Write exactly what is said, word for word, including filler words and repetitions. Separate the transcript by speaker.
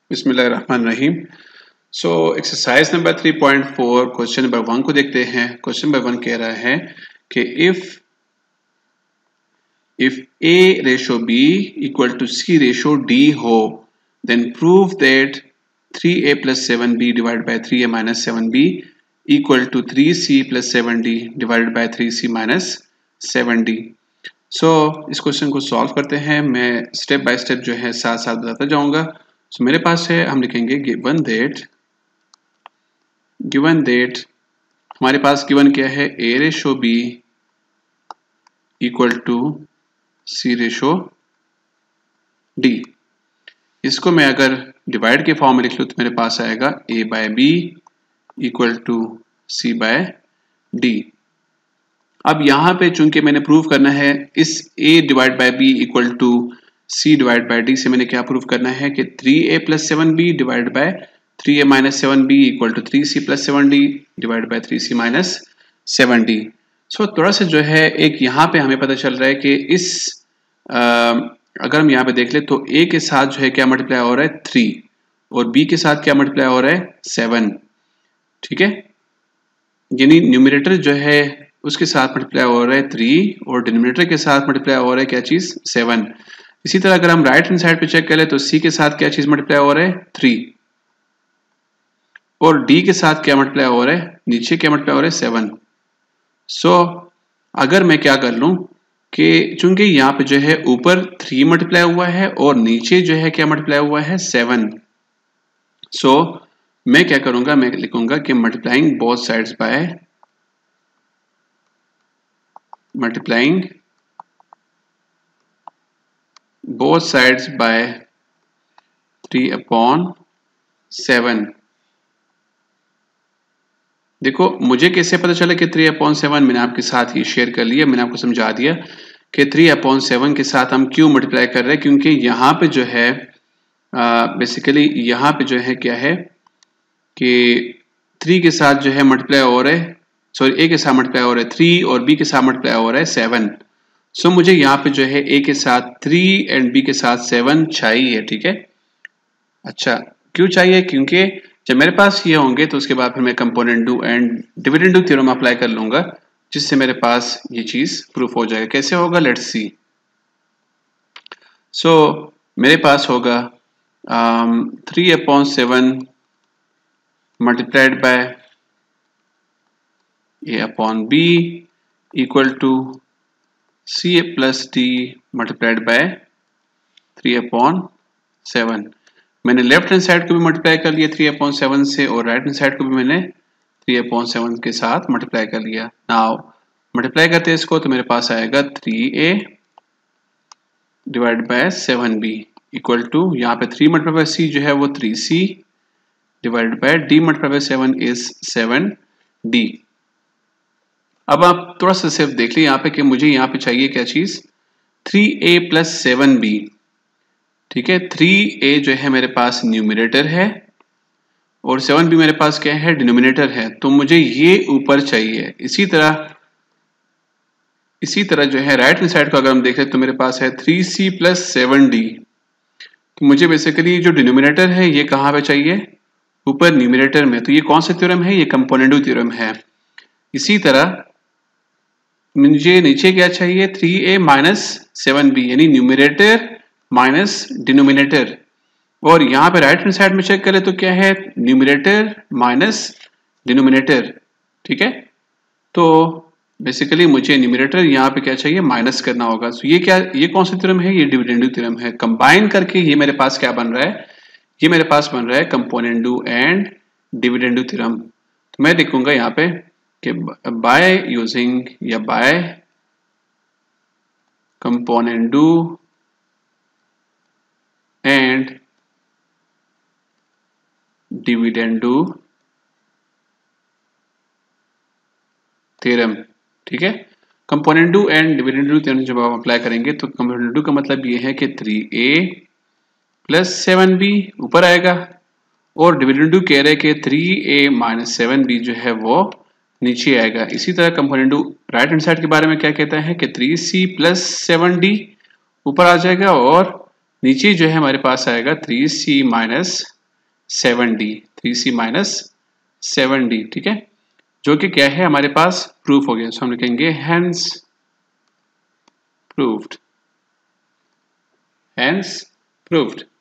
Speaker 1: बिस्मिल्लाहिर्रहमानिर्रहीम। So exercise number three point four question number one को देखते हैं। क्वेश्चन नंबर वन कह रहा है कि if if A ratio B equal to C ratio D हो then prove that three A plus seven B divide by three A minus seven B equal to three C plus seven D divide by three C minus seven D. So इस question को solve करते हैं। मैं step by step जो है साथ साथ बताता जाऊंगा। सो so, मेरे पास है, हम लिखेंगे गिवन दैट गिवन दैट हमारे पास गिवन क्या है, A ratio B equal to C ratio D. इसको मैं अगर डिवाइड के फॉर्म में लिख लूँ तो मेरे पास आएगा A by B equal to C by D. अब यहाँ पे चूंकि मैंने प्रूव करना है इस a divide by B equal to C divide by D से मैंने क्या प्रूव करना है कि three A plus seven B divide by three A minus seven B equal to three C plus seven D divide by three C minus seven D. So थोड़ा सा जो है एक यहाँ पे हमें पता चल रहा है कि इस आ, अगर हम यहाँ पे देख ले तो a के साथ जो है क्या मल्टीप्लाई हो रहा है थ्री और b के साथ क्या मल्टीप्लाई हो रहा है सेवन। ठीक है, यानी न्यूमरेटर जो है उसके साथ मल्टीप्लाई हो रहा है थ्री और डिनोमिनेटर के साथ मल्टीप्लाई हो रहा है क्या चीज, सेवन। इसी तरह अगर हम राइट हैंड साइड पे चेक करें तो सी के साथ क्या चीज मल्टीप्लाई हो रहा है थ्री और डी के साथ क्या मल्टीप्लाई हो रहा है, नीचे क्या मल्टीप्लाई हो रहा है सेवन। सो अगर मैं क्या कर लूं कि चूंकि यहाँ पे जो है ऊपर थ्री मल्टीप्लाई हुआ है और नीचे जो है क्या मल्टीप्लाई हुआ है सेवन। सो मैं क्या करूंगा, मैं लिखूंगा कि multiplying both sides by multiplying both sides by three upon seven. देखो मुझे कैसे पता चला कि थ्री अपॉन सेवन, मैंने आपके साथ ही शेयर कर लिया, मैंने आपको समझा दिया कि थ्री अपॉन सेवन के साथ हम क्यों मल्टीप्लाई कर रहे हैं, क्योंकि यहाँ पे जो है बेसिकली यहाँ पे जो है क्या है कि थ्री के साथ जो है मल्टीप्लाई हो रहा है, सॉरी ए के साथ मल्टीप्लाई हो रहा है थ्री और बी के साथ मल्टीप्लाई हो रहा है सेवन। सो so, मुझे यहाँ पे जो है ए के साथ थ्री एंड बी के साथ सेवन चाहिए। ठीक है, अच्छा क्यों चाहिए, क्योंकि जब मेरे पास ये होंगे तो उसके बाद फिर मैं componendo and dividendo theorem apply कर लूंगा जिससे मेरे पास ये चीज प्रूफ हो जाएगा। कैसे होगा, लेट्स सी। सो मेरे पास होगा three upon seven multiplied by A upon B equal to C A plus D multiplied by three upon seven. मैंने लेफ्ट हैंड साइड को भी मल्टीप्लाई कर लिया थ्री अपॉन सेवन से और राइट हैंड साइड को भी मैंने थ्री अपॉन सेवन के साथ मल्टीप्लाई कर लिया। नाउ मल्टीप्लाई करते हैं इसको तो मेरे पास आएगा three A divide by seven B equal to यहाँ पे थ्री मल्टीप्लाई बाय सी जो है वो three C divide by D multiply by seven is seven D. अब आप थोड़ा सा सिर्फ देख लीजिए यहाँ पे कि मुझे यहाँ पे चाहिए क्या चीज, three A plus seven B. ठीक है, थ्री ए जो है मेरे पास न्यूमरेटर है और सेवन बी मेरे पास क्या है, डिनोमिनेटर है। तो मुझे ये ऊपर चाहिए। इसी तरह इसी तरह जो है राइट हैंड साइड को अगर हम देखें तो मेरे पास है three C plus seven D. तो मुझे बेसिकली जो डिनोमिनेटर है ये कहाँ पे चाहिए, ऊपर न्यूमरेटर में। तो ये कौन सा थ्योरम है, ये कंपोनेंट डू थ्योरम है। इसी तरह मुझे नीचे क्या चाहिए, three A minus seven B, यानी न्यूमरेटर माइनस डिनोमिनेटर। और यहाँ पे राइट हैंड साइड में चेक करें तो क्या है, न्यूमरेटर माइनस डिनोमिनेटर। ठीक है, तो बेसिकली मुझे न्यूमरेटर यहाँ पे क्या चाहिए, माइनस करना होगा। तो ये क्या, ये कौन सा थ्योरम है, ये डिविडेंड डू थ्योरम है। कंबाइन करके ये मेरे पास क्या बन रहा है, ये मेरे पास बन रहा है componendo and dividendo theorem. तो मैं लिखूंगा यहाँ पे कि बाय यूजिंग या by componendo and dividendo theorem. ठीक है, componendo and dividendo theorem जब आप अप्लाई करेंगे तो कंपोनेंट डू का मतलब ये है कि three A plus seven B ऊपर आएगा और डिविडेंड डू कह रहे हैं कि three A minus seven B जो है वो नीचे आएगा। इसी तरह componendo right hand side के बारे में क्या कहता है कि three C plus seven D ऊपर आ जाएगा और नीचे जो है हमारे पास आएगा three C minus seven D, three C minus seven D, ठीक है, जो कि क्या है हमारे पास प्रूफ हो गया। सो हम लिखेंगे हेंस प्रूव्ड, हेंस प्रूव्ड।